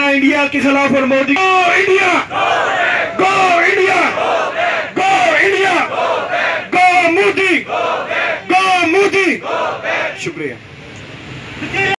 India के खिलाफ और Modi go India, go India, go India, go Modi, go Modi. शुक्रिया।